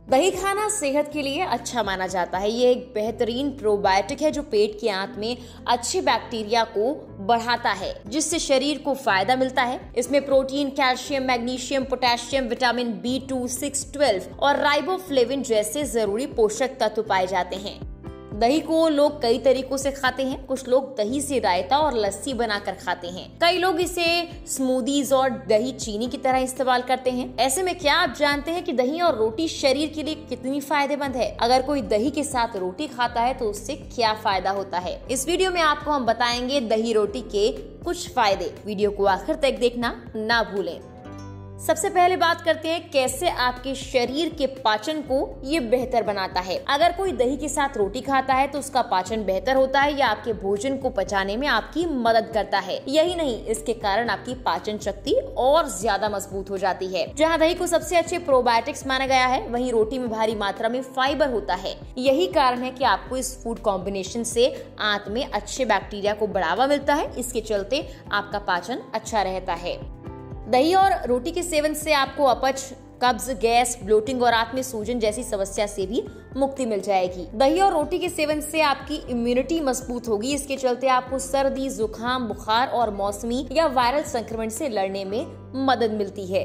दही खाना सेहत के लिए अच्छा माना जाता है। ये एक बेहतरीन प्रोबायोटिक है जो पेट की आंत में अच्छे बैक्टीरिया को बढ़ाता है, जिससे शरीर को फायदा मिलता है। इसमें protein, calcium, magnesium, potassium, vitamin B2, 6, 12 और राइबोफ्लेविन जैसे जरूरी पोषक तत्व पाए जाते हैं। दही को लोग कई तरीकों से खाते हैं। कुछ लोग दही से रायता और लस्सी बनाकर खाते हैं। कई लोग इसे स्मूदीज और दही चीनी की तरह इस्तेमाल करते हैं। ऐसे में क्या आप जानते हैं कि दही और रोटी शरीर के लिए कितनी फायदेमंद है? अगर कोई दही के साथ रोटी खाता है तो उससे क्या फायदा होता है, इस वीडियो में आपको हम बताएंगे दही रोटी के कुछ फायदे। वीडियो को आखिर तक देखना ना भूलें। सबसे पहले बात करते हैं कैसे आपके शरीर के पाचन को ये बेहतर बनाता है। अगर कोई दही के साथ रोटी खाता है तो उसका पाचन बेहतर होता है। यह आपके भोजन को पचाने में आपकी मदद करता है। यही नहीं, इसके कारण आपकी पाचन शक्ति और ज्यादा मजबूत हो जाती है। जहाँ दही को सबसे अच्छे प्रोबायोटिक्स माना गया है, वहीं रोटी में भारी मात्रा में फाइबर होता है। यही कारण है कि आपको इस फूड कॉम्बिनेशन से आंत में अच्छे बैक्टीरिया को बढ़ावा मिलता है। इसके चलते आपका पाचन अच्छा रहता है। दही और रोटी के सेवन से आपको अपच, कब्ज, गैस, ब्लोटिंग और आंत में सूजन जैसी समस्या से भी मुक्ति मिल जाएगी। दही और रोटी के सेवन से आपकी इम्यूनिटी मजबूत होगी। इसके चलते आपको सर्दी, जुकाम, बुखार और मौसमी या वायरल संक्रमण से लड़ने में मदद मिलती है।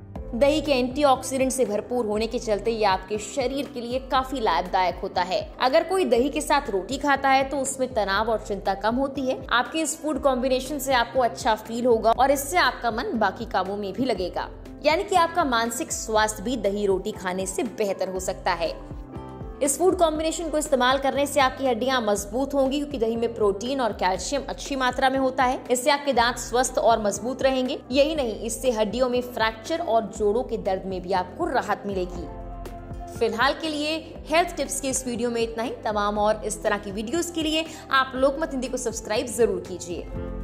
दही के एंटीऑक्सीडेंट से भरपूर होने के चलते ये आपके शरीर के लिए काफी लाभदायक होता है। अगर कोई दही के साथ रोटी खाता है तो उसमें तनाव और चिंता कम होती है। आपके इस फूड कॉम्बिनेशन से आपको अच्छा फील होगा और इससे आपका मन बाकी कामों में भी लगेगा। यानी कि आपका मानसिक स्वास्थ्य भी दही रोटी खाने से बेहतर हो सकता है। इस फूड कॉम्बिनेशन को इस्तेमाल करने से आपकी हड्डियां मजबूत होंगी, क्योंकि दही में प्रोटीन और कैल्शियम अच्छी मात्रा में होता है। इससे आपके दांत स्वस्थ और मजबूत रहेंगे। यही नहीं, इससे हड्डियों में फ्रैक्चर और जोड़ों के दर्द में भी आपको राहत मिलेगी। फिलहाल के लिए हेल्थ टिप्स के इस वीडियो में इतना ही। तमाम और इस तरह की वीडियोस के लिए आप लोकमत हिंदी को सब्सक्राइब जरूर कीजिए।